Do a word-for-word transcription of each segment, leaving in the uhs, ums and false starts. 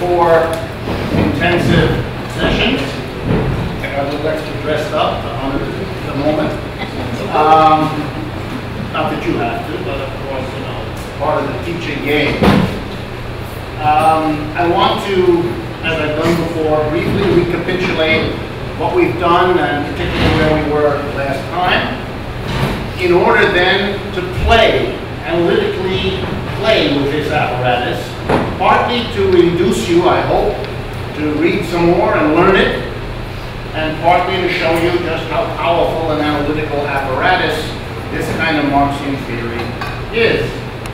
four intensive sessions. I got a little extra dressed up to honor the moment. Um, not that you have to, but of course, you know, part of the teaching game. Um, I want to, as I've done before, briefly recapitulate what we've done, and particularly where we were last time, in order then to play, analytically play with this apparatus, partly to induce you, I hope, to read some more and learn it, and partly to show you just how powerful an analytical apparatus this kind of Marxian theory is.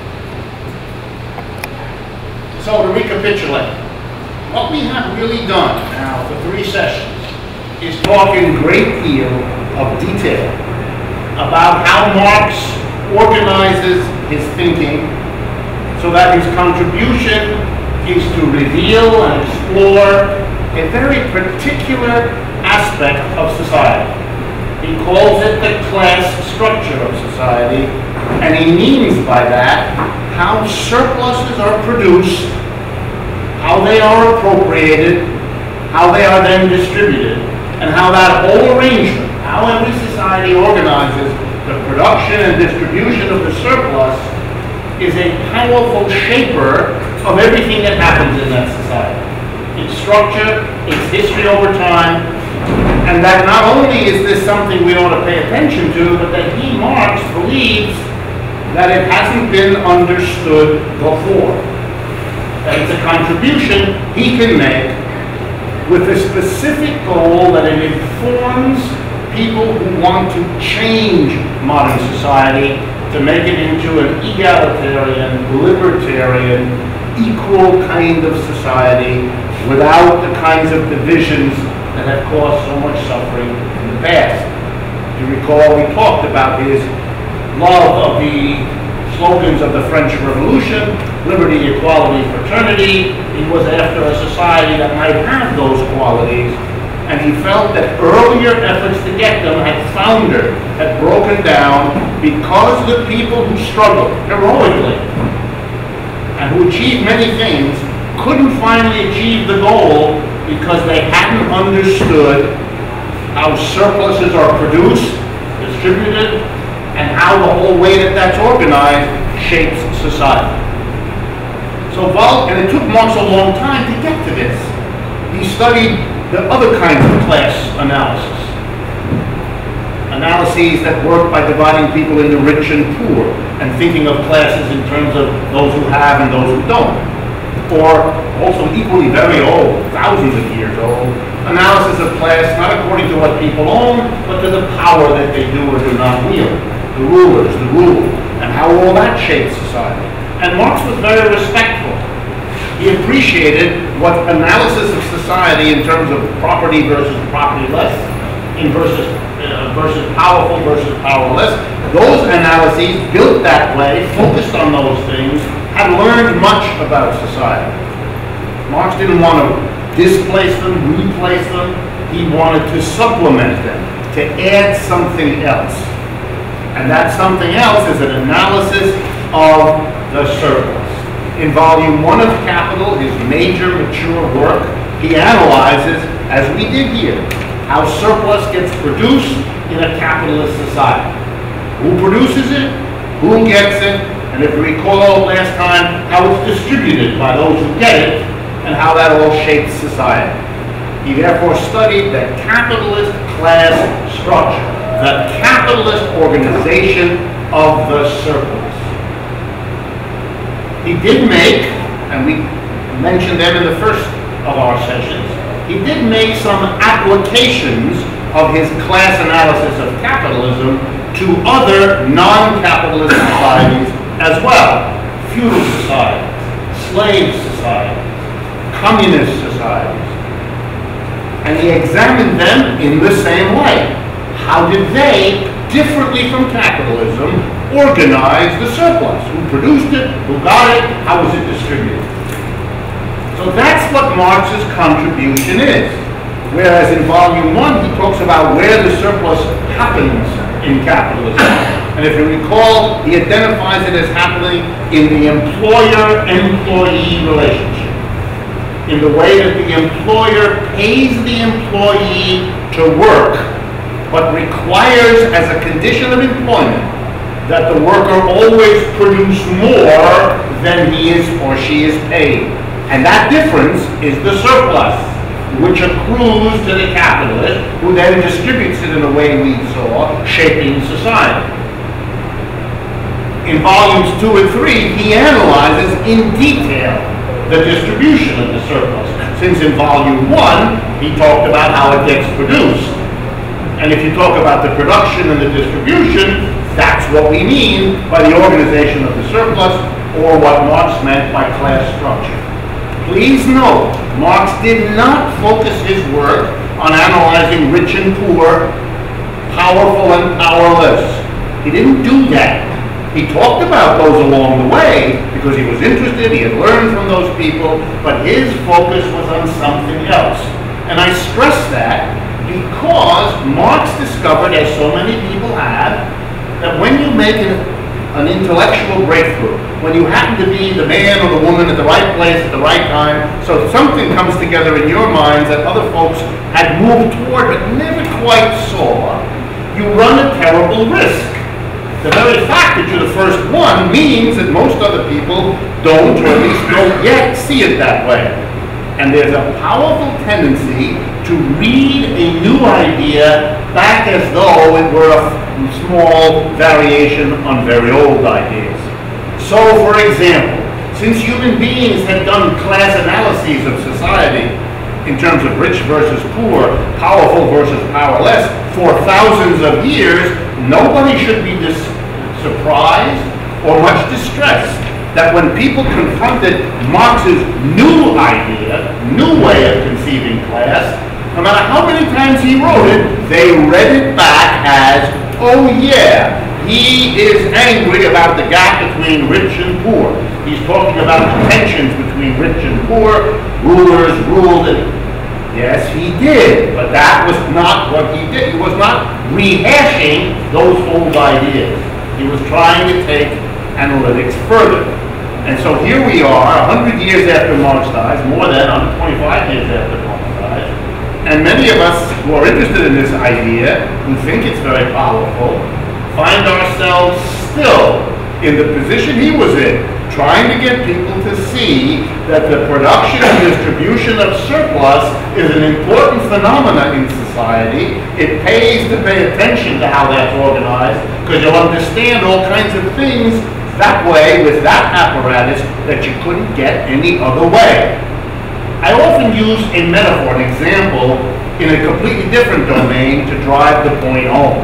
So to recapitulate, what we have really done now for three sessions is talk in great deal of detail about how Marx organizes his thinking so that his contribution is to reveal and explore a very particular aspect of society. He calls it the class structure of society, and he means by that how surpluses are produced, how they are appropriated, how they are then distributed, and how that whole arrangement, how every society organizes the production and distribution of the surplus, is a powerful shaper of everything that happens in that society. Its structure, its history over time, and that not only is this something we ought to pay attention to, but that he, Marx, believes that it hasn't been understood before. That it's a contribution he can make with a specific goal that it informs people who want to change modern society to make it into an egalitarian, libertarian, equal kind of society without the kinds of divisions that have caused so much suffering in the past. You recall we talked about his love of the slogans of the French Revolution, liberty, equality, fraternity. He was after a society that might have those qualities, and he felt that earlier efforts to get them had foundered, had broken down, because the people who struggled heroically and who achieved many things couldn't finally achieve the goal because they hadn't understood how surpluses are produced, distributed, and how the whole way that that's organized shapes society. So, and it took Marx a long time to get to this. He studied the other kinds of class analysis. Analyses that work by dividing people into rich and poor, and thinking of classes in terms of those who have and those who don't. Or also equally very old, thousands of years old, analysis of class not according to what people own, but to the power that they do or do not wield. The rulers, the rule, and how all that shapes society. And Marx was very respectful. He appreciated what analysis of society in terms of property versus propertyless, in versus, uh, versus powerful versus powerless. Those analyses built that way, focused on those things, had learned much about society. Marx didn't want to displace them, replace them. He wanted to supplement them, to add something else. And that something else is an analysis of the surplus. In volume one of Capital, his major mature work, he analyzes, as we did here, how surplus gets produced in a capitalist society. Who produces it, who gets it, and if you recall last time, how it's distributed by those who get it, and how that all shapes society. He therefore studied the capitalist class structure, the capitalist organization of the surplus. He did make, and we mentioned them in the first of our sessions, he did make some applications of his class analysis of capitalism to other non-capitalist societies as well. Feudal societies, slave societies, communist societies. And he examined them in the same way. How did they, differently from capitalism, organize the surplus? Who produced it? Who got it? How was it distributed? So that's what Marx's contribution is. Whereas in volume one, he talks about where the surplus happens in capitalism. And if you recall, he identifies it as happening in the employer-employee relationship. in the way that the employer pays the employee to work, but requires as a condition of employment that the worker always produce more than he is or she is paid. And that difference is the surplus, which accrues to the capitalist, who then distributes it in the way we saw, shaping society. In volumes two and three, he analyzes in detail the distribution of the surplus. Since in volume one, he talked about how it gets produced. And if you talk about the production and the distribution, that's what we mean by the organization of the surplus, or what Marx meant by class structure. Please note, Marx did not focus his work on analyzing rich and poor, powerful and powerless. He didn't do that. He talked about those along the way because he was interested, he had learned from those people, but his focus was on something else. And I stress that because Marx discovered, as so many people have, that when you make an, an intellectual breakthrough, when you happen to be the man or the woman at the right place at the right time, so something comes together in your minds that other folks had moved toward but never quite saw, you run a terrible risk. The very fact that you're the first one means that most other people don't, or at least don't yet see it that way. And there's a powerful tendency to read a new idea back as though it were a small variation on very old ideas. So, for example, since human beings had done class analyses of society in terms of rich versus poor, powerful versus powerless, for thousands of years, nobody should be dis surprised or much distressed that when people confronted Marx's new idea, new way of conceiving class, no matter how many times he wrote it, they read it back as, oh yeah, he is angry about the gap between rich and poor. He's talking about the tensions between rich and poor, rulers ruled, and yes, he did, but that was not what he did. He was not rehashing those old ideas. He was trying to take analytics further. And so here we are, a hundred years after Marx dies, more than one hundred twenty-five years after Marx dies, and many of us who are interested in this idea, who think it's very powerful, find ourselves still in the position he was in, trying to get people to see that the production and distribution of surplus is an important phenomenon in society. It pays to pay attention to how that's organized, because you'll understand all kinds of things that way with that apparatus that you couldn't get any other way. I often use a metaphor, an example, in a completely different domain to drive the point home.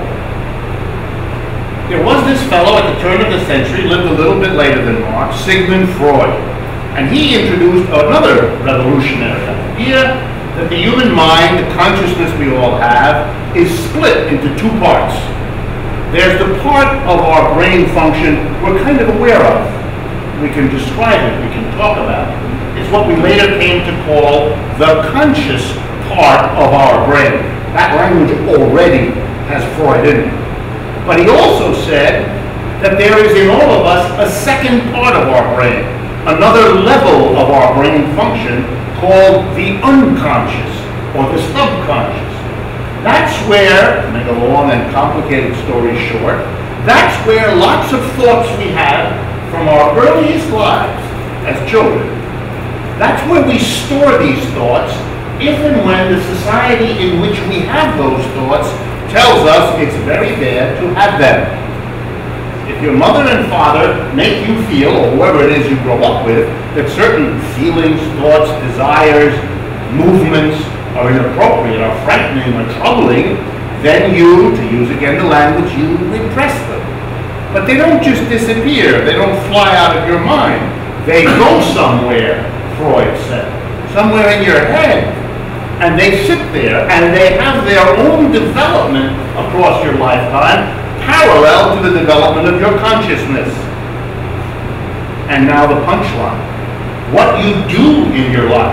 There was this fellow at the turn of the century, lived a little bit later than Marx, Sigmund Freud. And he introduced another revolutionary idea that the human mind, the consciousness we all have, is split into two parts. There's the part of our brain function we're kind of aware of. We can describe it, we can talk about it. It's what we later came to call the conscious part of our brain. That language already has Freud in it. But he also said that there is in all of us a second part of our brain, another level of our brain function called the unconscious or the subconscious. That's where, to make a long and complicated story short, that's where lots of thoughts we have from our earliest lives as children. That's where we store these thoughts if and when the society in which we have those thoughts tells us it's very bad to have them. If your mother and father make you feel, or whoever it is you grow up with, that certain feelings, thoughts, desires, movements are inappropriate, are frightening, or troubling, then you, to use again the language, you repress them. But they don't just disappear, they don't fly out of your mind. They go somewhere, Freud said, somewhere in your head. And they sit there, and they have their own development across your lifetime, parallel to the development of your consciousness. And now the punchline. What you do in your life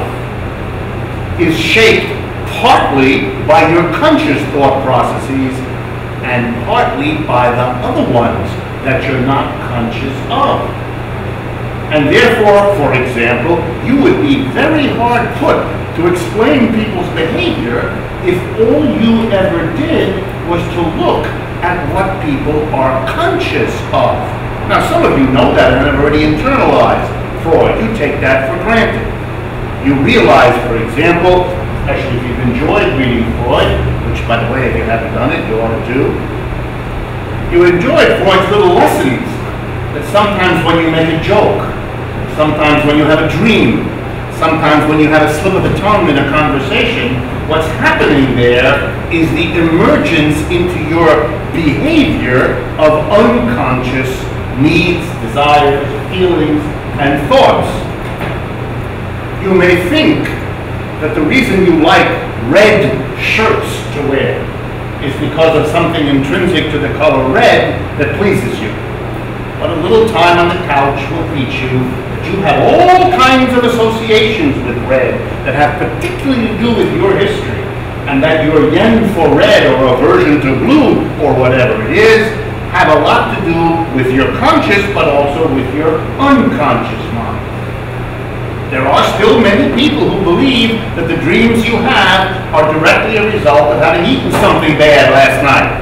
is shaped partly by your conscious thought processes and partly by the other ones that you're not conscious of. And therefore, for example, you would be very hard put to explain people's behavior if all you ever did was to look at what people are conscious of. Now, some of you know that and have already internalized Freud. You take that for granted. You realize, for example, especially if you've enjoyed reading Freud, which, by the way, if you haven't done it, you ought to do, you enjoyed Freud's little lessons that sometimes when you make a joke, sometimes when you have a dream, sometimes when you have a slip of the tongue in a conversation, what's happening there is the emergence into your behavior of unconscious needs, desires, feelings, and thoughts. You may think that the reason you like red shirts to wear is because of something intrinsic to the color red that pleases you. But a little time on the couch will teach you that you have all kinds of associations with red that have particularly to do with your history, and that your yen for red or aversion to blue or whatever it is have a lot to do with your conscious but also with your unconscious mind. There are still many people who believe that the dreams you have are directly a result of having eaten something bad last night.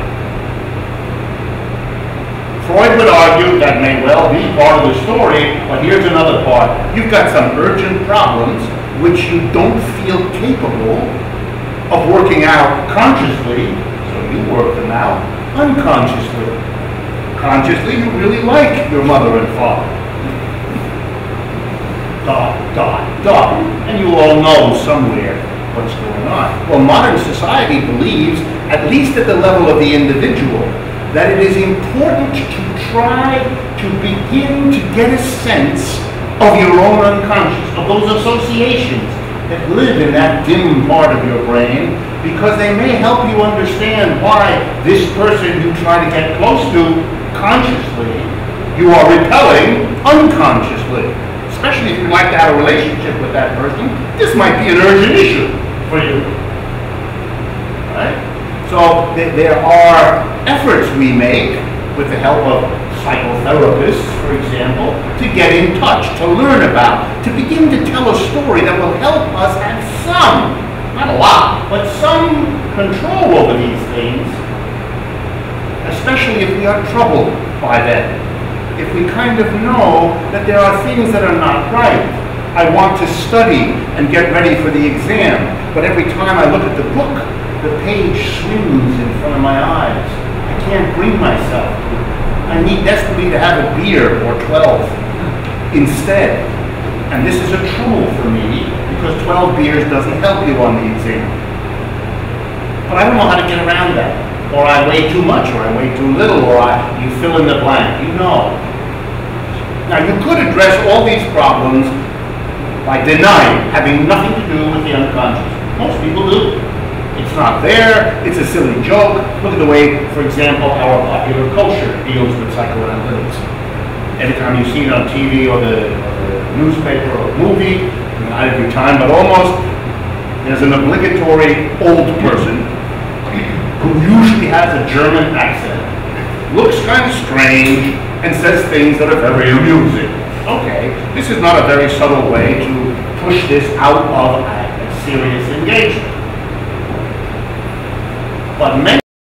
Freud would argue that may well be part of the story, but here's another part. You've got some urgent problems which you don't feel capable of working out consciously, so you work them out unconsciously. Consciously, you really like your mother and father. Dot, dot, dot. And you all know somewhere what's going on. Well, modern society believes, at least at the level of the individual, that it is important to try to begin to get a sense of your own unconscious, of those associations that live in that dim part of your brain, because they may help you understand why this person you try to get close to consciously, you are repelling unconsciously. Especially if you'd like to have a relationship with that person, this might be an urgent issue for you. Right? So th there are efforts we make with the help of psychotherapists, for example, to get in touch, to learn about, to begin to tell a story that will help us have some, not a lot, but some control over these things, especially if we are troubled by them. If we kind of know that there are things that are not right. I want to study and get ready for the exam, but every time I look at the book, the page swims in front of my eyes. I can't bring myself. I need desperately to have a beer or twelve instead. And this is a trouble for me because twelve beers doesn't help you on the exam. But I don't know how to get around that. Or I weigh too much, or I weigh too little, or I, you fill in the blank, you know. Now, you could address all these problems by denying having nothing to do with the unconscious. Most people do. It's not there, it's a silly joke. Look at the way, for example, our popular culture deals with psychoanalytics. Every time you see it on T V or the, or the newspaper or movie, not every time, but almost, there's an obligatory old person who usually has a German accent, looks kind of strange, and says things that are very amusing. Okay, this is not a very subtle way to push this out of a serious engagement. But many